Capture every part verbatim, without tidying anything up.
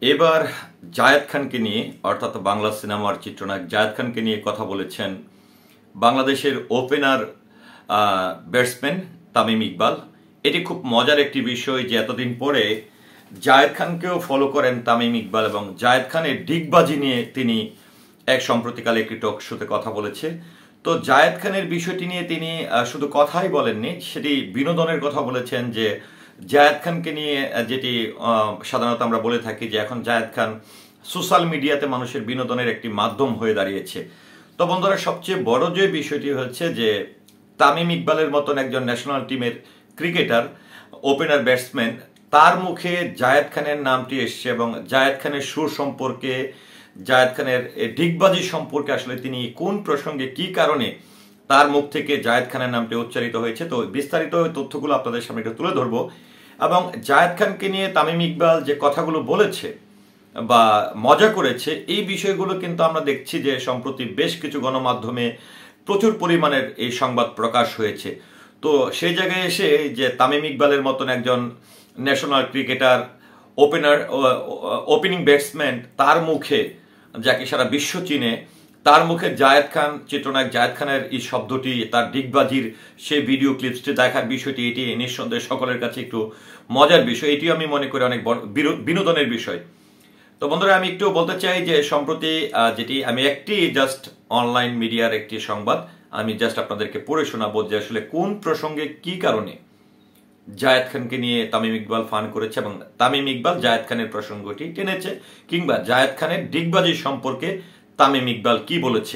এবার জায়েদ খানকে নিয়ে অর্থাৎ বাংলা সিনেমার চিত্রনায়ক জায়েদ খানকে নিয়ে কথা বলেছেন বাংলাদেশের ওপেনার ব্যাটসম্যান তামিম ইকবাল। এটি খুব মজার একটি বিষয় যে এতদিন পরে জায়েদ খানকেও ফলো করেন তামিম ইকবাল এবং জায়েদ খানের ডিগবাজি নিয়ে তিনি এক সম্প্রতিকালে একটি টক শোতে কথা বলেছে। তো জায়েদ খানের বিষয়টি নিয়ে তিনি শুধু কথাই বলেননি, সেটি বিনোদনের কথা বলেছেন যে জায়েদ খানকে নিয়ে যেটি সাধারণত আমরা বলে থাকি যে এখন জায়েদ খান সোশ্যাল মিডিয়াতে মানুষের বিনোদনের একটি মাধ্যম হয়ে দাঁড়িয়েছে। তো বন্ধুরা, সবচেয়ে বড় যে বিষয়টি হচ্ছে যে তামিম ইকবালের মতন একজন ন্যাশনাল টিমের ক্রিকেটার, ওপেনার ব্যাটসম্যান, তার মুখে জায়েদ খানের নামটি এসছে এবং জায়েদ খানের সুর সম্পর্কে, জায়েদ খানের ডিগবাজি সম্পর্কে আসলে তিনি কোন প্রসঙ্গে কি কারণে তার মুখ থেকে জায়েদ খানের নামটি উচ্চারিত হয়েছে। তো বিস্তারিত তথ্যগুলো আপনাদের সামনে একটু তুলে ধরবো এবং জায়েদ খানকে নিয়ে তামিম ইকবাল যে কথাগুলো বলেছে বা মজা করেছে এই বিষয়গুলো কিন্তু আমরা দেখছি যে সম্প্রতি বেশ কিছু গণমাধ্যমে প্রচুর পরিমাণের এই সংবাদ প্রকাশ হয়েছে। তো সেই জায়গায় এসে যে তামিম ইকবালের মতন একজন national cricketer, opener, opening batsman, তার মুখে, যাকে সারা বিশ্ব চিনে, তার মুখে জায়েদ খান, চিত্রনায়ক জায়েদ খানের এই শব্দটি, তার ডিগবাজির সেই ভিডিও ক্লিপসটি দেখার বিষয়টি, এটি নিঃসন্দেহে সকলের কাছে একটু মজার বিষয়। এটিও আমি মনে করি অনেক বিনোদনের বিষয়। তো বন্ধুরা, আমি একটু বলতে চাই যে সম্প্রতি যেটি আমি একটি জাস্ট অনলাইন মিডিয়ার একটি সংবাদ আমি জাস্ট আপনাদেরকে পড়ে শোনাবো যে আসলে কোন প্রসঙ্গে কি কারণে জায়েদ খানকে নিয়ে তামিম ইকবাল ফান করেছে এবং তামিম ইকবাল জায়েদ খানের প্রসঙ্গটি টেনেছে, কিংবা জায়েদ খানের ডিগবাজি সম্পর্কে তামিম ইকবাল কি বলেছে।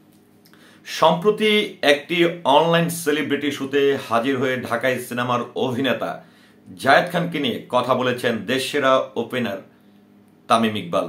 সম্প্রতি একটি অনলাইন সেলিব্রিটি শোতে হাজির হয়ে ঢাকায় সিনেমার অভিনেতা জায়েদ খানকে নিয়ে কথা বলেছেন দেশসেরা ওপেনার তামিম ইকবাল।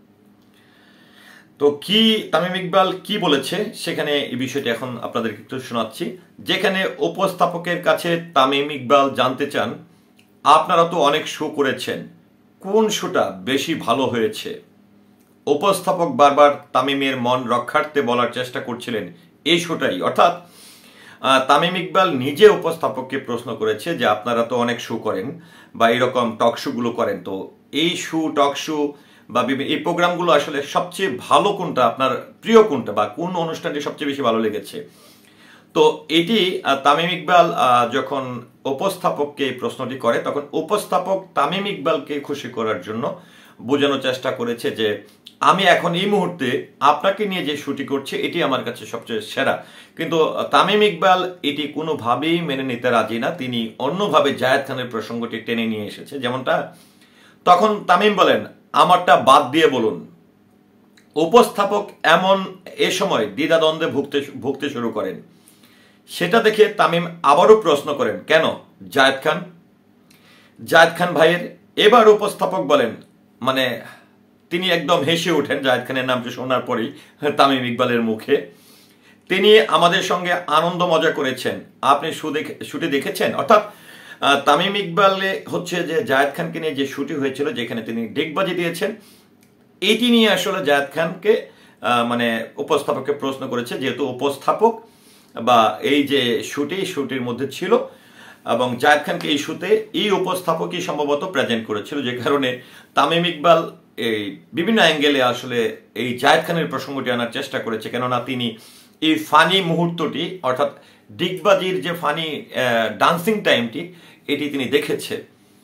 তো কি তামিম ইকবাল কি বলেছে সেখানে এই বিষয়টি এখন আপনাদেরকে একটু শোনাচ্ছি। যেখানে উপস্থাপকের কাছে তামিম ইকবাল জানতে চান, আপনারা তো অনেক শো করেছেন, কোন শোটা বেশি ভালো হয়েছে? উপস্থাপক বারবার তামিমের মন রক্ষার্থে বলার চেষ্টা করছিলেন এই শোটাই, অর্থাৎ তামিম ইকবাল নিজে উপস্থাপককে প্রশ্ন করেছে যে আপনারা তো অনেক শো করেন বা এরকম টক শোগুলো করেন, তো এই শো, টক শো বা এই প্রোগ্রামগুলো আসলে সবচেয়ে ভালো কোনটা, আপনার প্রিয় কোনটা, বা কোন অনুষ্ঠানটি সবচেয়ে বেশি ভালো লেগেছে? তো এটি তামিম ইকবাল যখন উপস্থাপককে এই প্রশ্নটি করে তখন উপস্থাপক তামিম ইকবালকে খুশি করার জন্য বোঝানোর চেষ্টা করেছে যে আমি এখন এই মুহূর্তে আপনাকে নিয়ে যে শুটি করছি এটি আমার কাছে সবচেয়ে সেরা। কিন্তু তামিম ইকবাল এটি কোনোভাবেই মেনে নিতে রাজি না, তিনি অন্যভাবে জায়েদ খানের প্রসঙ্গটি টেনে নিয়ে এসেছে। যেমনটা তখন তামিম বলেন, আমারটা বাদ দিয়ে বলুন। উপস্থাপক এমন এ সময় দ্বিধাদ্বন্দ্বে ভুগতে ভুগতে শুরু করেন। সেটা দেখে তামিম আবারও প্রশ্ন করেন, কেন জায়েদ খান? জায়েদ খান ভাইয়ের। এবার উপস্থাপক বলেন, মানে তিনি একদম হেসে ওঠেন জায়েদ খানের নামটি শোনার পরেই তামিম ইকবালের মুখে। তিনি আমাদের সঙ্গে আনন্দ মজা করেছেন, আপনি শুটে দেখেছেন? অর্থাৎ তামিম ইকবালে হচ্ছে যে জায়েদ খানকে নিয়ে যে শুটি হয়েছিল যেখানে তিনি ডিগবাজি দিয়েছেন, এটি নিয়ে আসলে জায়েদ খানকে মানে উপস্থাপককে প্রশ্ন করেছে, যেহেতু উপস্থাপক বা এই যে শুটি শুটির মধ্যে ছিল এবং জায়েদ খানকে এই শুতে এই উপস্থাপকই সম্ভবত প্রেজেন্ট করেছিল, যে কারণে তামিম ইকবাল এই বিভিন্ন অ্যাঙ্গেলে আসলে এই জায়েদ খানের প্রসঙ্গটি আনার চেষ্টা করেছে, কেননা তিনি এই ফানি মুহূর্তটি, অর্থাৎ ডিগবাজির যে ফানি ডান্সিং টাইমটি, এটি তিনি দেখেছে।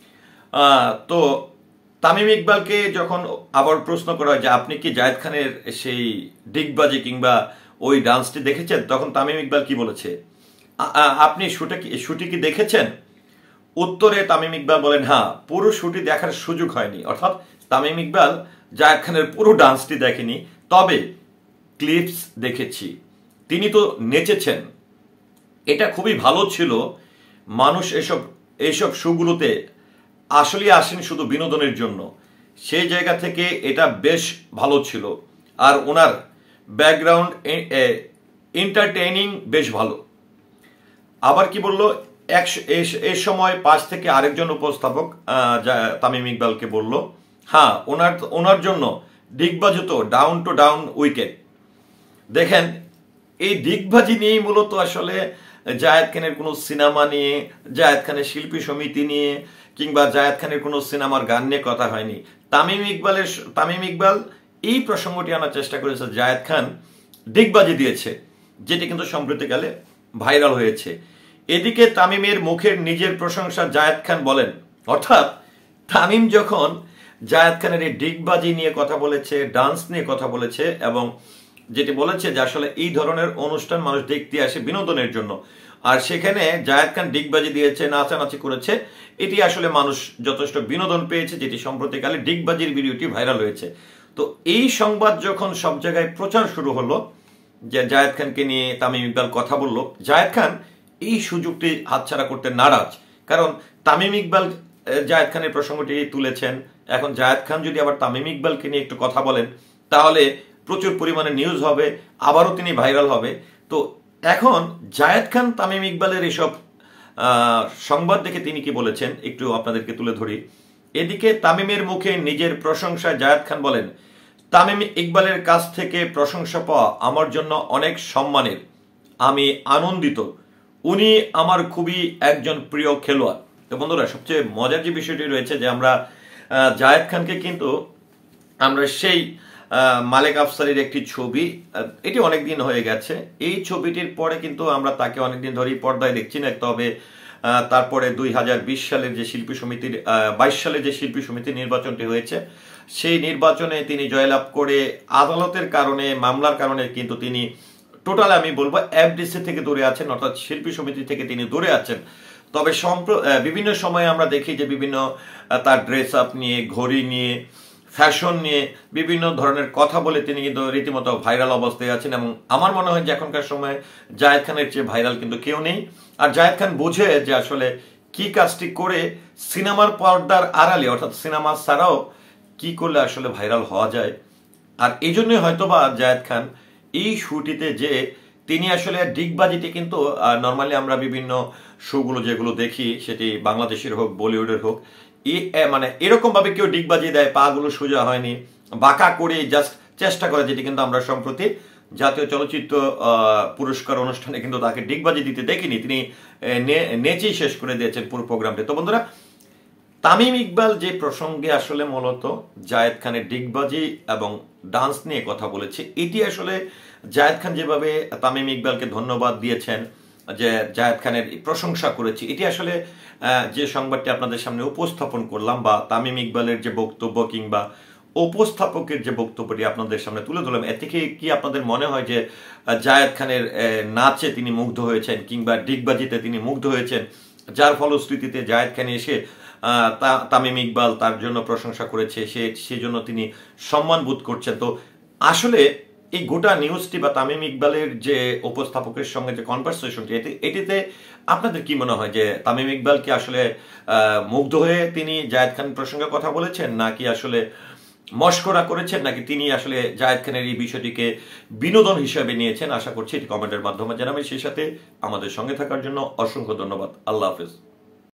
তো তামিম ইকবালকে যখন আবার প্রশ্ন করা হয় যে আপনি কি জায়েদ খানের সেই ডিগবাজি কিংবা ওই ডান্সটি দেখেছেন, তখন তামিম ইকবাল কি বলেছে, আপনি শুটে কি শুটি কি দেখেছেন? উত্তরে তামিম ইকবাল বলেন, হ্যাঁ, পুরো শুটি দেখার সুযোগ হয়নি। অর্থাৎ তামিম ইকবাল জায়েদ খানের পুরো ডান্সটি দেখেনি, তবে ক্লিপস দেখেছি, তিনি তো নেচেছেন, এটা খুবই ভালো ছিল। মানুষ এসব এইসব শোগুলোতে আসলে আসেন শুধু বিনোদনের জন্য, সেই জায়গা থেকে এটা বেশ ভালো ছিল। আর ওনার ব্যাকগ্রাউন্ড এন্টারটেইনিং বেশ ভালো। আবার কি বললো, এক এই সময় পাশ থেকে আরেকজন উপস্থাপক তামিম ইকবালকে বলল, হ্যাঁ, ওনার ওনার জন্য ডিগবাজি তো ডাউন টু ডাউন উইকেট। দেখেন, এই ডিগবাজি নিয়েই মূলত আসলে জায়েদ খানের কোনো সিনেমা নিয়ে, জায়েদ খানের শিল্পী সমিতি নিয়ে কিংবা জায়েদ খানের কোনো সিনেমার গান নিয়ে কথা হয়নি। তামিম ইকবালের তামিম ইকবাল এই প্রসঙ্গটি আনার চেষ্টা করেছে জায়েদ খান ডিগবাজি দিয়েছে, যেটি কিন্তু সম্প্রতিকালে ভাইরাল হয়েছে। এদিকে তামিমের মুখের নিজের প্রশংসা জায়েদ খান বলেন, অর্থাৎ তামিম যখন জায়েদ খানের এই ডিগবাজি নিয়ে কথা বলেছে, ডান্স নিয়ে কথা বলেছে এবং যেটি বলেছে যে আসলে এই ধরনের অনুষ্ঠান মানুষ দেখতে আসে বিনোদনের জন্য, আর সেখানে জায়েদ খান ডিগবাজি দিয়েছে, নাচানাচি করেছে, এটি আসলে মানুষ যথেষ্ট বিনোদন পেয়েছে, যেটি সম্প্রতিকালে ডিগবাজির ভিডিওটি ভাইরাল হয়েছে। তো এই সংবাদ যখন সব জায়গায় প্রচার শুরু হলো যে জায়েদ খানকে নিয়ে তামিম ইকবাল কথা বলল, জায়েদ খান এই সুযোগটি হাতছাড়া করতে নারাজ। কারণ তামিম ইকবাল জায়েদ খানের প্রসঙ্গটি তুলেছেন, এখন জায়েদ খান যদি আবার তামিম ইকবালকে নিয়ে একটু কথা বলেন তাহলে প্রচুর পরিমাণে নিউজ হবে, আবারও তিনি ভাইরাল হবে। তো এখন জায়েদ খান তামিম ইকবালের এসব সংবাদ দেখে তিনি কি বলেছেন একটু আপনাদেরকে তুলে ধরি। এদিকে তামিমের মুখে নিজের প্রশংসায় জায়েদ খান বলেন, তামিম ইকবালের কাছ থেকে প্রশংসা পাওয়া আমার জন্য অনেক সম্মানের, আমি আনন্দিত, উনি আমার খুবই একজন প্রিয় খেলোয়াড়। তো বন্ধুরা, সবচেয়ে মজার যে বিষয়টি রয়েছে যে আমরা জায়েদ খানকে কিন্তু আমরা সেই মালেক আফসারির একটি ছবি, এটি অনেকদিন হয়ে গেছে, এই ছবিটির পরে কিন্তু আমরা তাকে অনেকদিন ধরেই পর্দায় দেখছি না। তবে তারপরে দুই হাজার বিশ সালের যে শিল্পী সমিতির বাইশ সালে যে শিল্পী সমিতির নির্বাচনটি হয়েছে, সেই নির্বাচনে তিনি জয়লাভ করে আদালতের কারণে, মামলার কারণে কিন্তু তিনি টোটাল আমি বলবো এফডিসি থেকে দূরে আছেন, অর্থাৎ শিল্পী সমিতি থেকে তিনি দূরে আছেন। তবে বিভিন্ন সময়ে আমরা দেখি যে বিভিন্ন তার ড্রেস আপ নিয়ে, ঘড়ি নিয়ে, ফ্যাশন নিয়ে বিভিন্ন ধরনের কথা বলে তিনি কিন্তু রীতিমতো ভাইরাল অবস্থায় আছেন। এবং আমার মনে হয় যে এখনকার সময় জায়েদ খানের চেয়ে ভাইরাল কিন্তু কেউ নেই। আর জায়েদ খান বোঝে যে আসলে কি কাজটি করে সিনেমার পর্দার আড়ালে, অর্থাৎ সিনেমা ছাড়াও কি করলে আসলে ভাইরাল হওয়া যায়। আর এই জন্যই হয়তোবা জায়েদ খান এই শুটিতে যে তিনি আসলে ডিগবাজিটি কিন্তু নর্মালি আমরা বিভিন্ন শোগুলো যেগুলো দেখি, সেটি বাংলাদেশের হোক বলিউডের হোক, মানে এরকম ভাবে কেউ ডিগবাজি দেয়, পা গুলো সোজা হয়নি, বাঁকা করে জাস্ট চেষ্টা করে, যেটি কিন্তু আমরা সম্প্রতি জাতীয় চলচ্চিত্র পুরস্কার অনুষ্ঠানে কিন্তু তাকে ডিগবাজি দিতে দেখিনি, তিনি নেচেই শেষ করে দিয়েছেন পুরো প্রোগ্রামটি। তো বন্ধুরা, তামিম ইকবাল যে প্রসঙ্গে আসলে মূলত জায়েদ খানের ডিগবাজি এবং ডান্স নিয়ে কথা বলেছে, এটি আসলে জায়েদ খান যেভাবে তামিম ইকবালকে ধন্যবাদ দিয়েছেন, যে জায়েদ খানের প্রশংসা করেছে, এটি আসলে যে সংবাদটি আপনাদের সামনে উপস্থাপন করলাম, বা তামিম ইকবালের যে বক্তব্য কিংবা উপস্থাপকের যে বক্তব্যটি আপনাদের সামনে তুলে ধরলাম, এ থেকে কি আপনাদের মনে হয় যে জায়েদ খানের নাচে তিনি মুগ্ধ হয়েছেন কিংবা ডিগবাজিতে তিনি মুগ্ধ হয়েছেন, যার ফলশ্রুতিতে জায়েদ খান এসে তামিম ইকবাল তার জন্য প্রশংসা করেছে, সে সেজন্য তিনি সম্মান বোধ করছেন। তো আসলে এই গোটা নিউজটি বা তামিম ইকবালের যে উপস্থাপকের সঙ্গে যে কনভারসেশনটি, এটিতে আপনাদের কি মনে হয় যে তামিম ইকবাল কি আসলে মুগ্ধ হয়ে তিনি জায়েদ খান প্রসঙ্গে কথা বলেছেন, নাকি আসলে মশকরা করেছেন, নাকি তিনি আসলে জায়েদ খানের এই বিষয়টিকে বিনোদন হিসেবে নিয়েছেন? আশা করছি এটি কমেন্টের মাধ্যমে জানাবেন। সেই সাথে আমাদের সঙ্গে থাকার জন্য অসংখ্য ধন্যবাদ। আল্লাহ হাফেজ।